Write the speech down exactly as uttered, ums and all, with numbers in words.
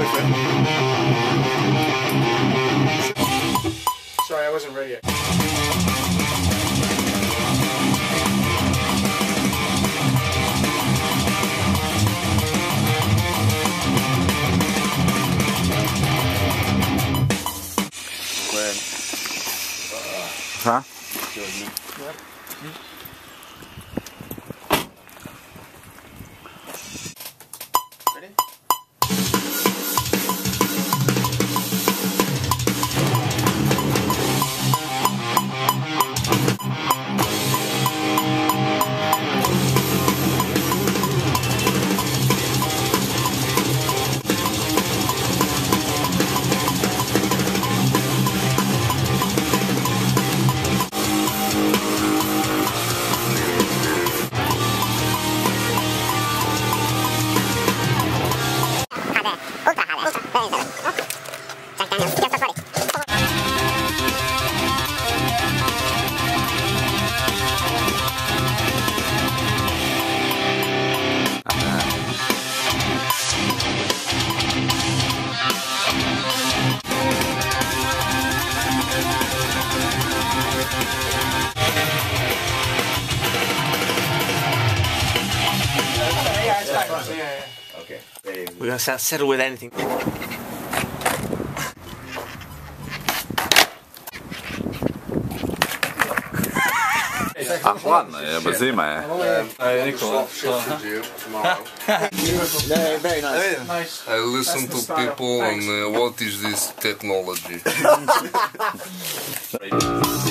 Sorry, I wasn't ready yet. Huh? Yep. Ready? Okay. We're gonna settle with anything. A hladno je, ba zima je. Very nice. I listen to people and uh, what is this technology?